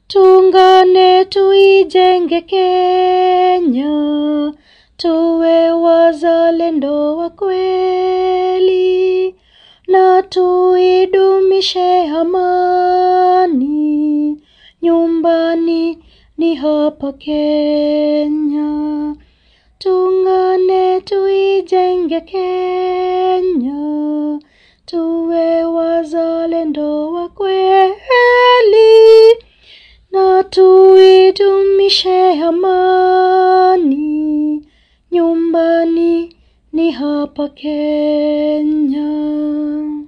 Tuungane tuijenge Kenya, tuwe wazalendo wa kweli, na tuidumishe amani, nyumbani ni hapa Kenya. Tuungane tuijenge Kenya, tuwe wazalendo wa kweli, na tuidumishe amani, nyumbani ni hapa Kenya.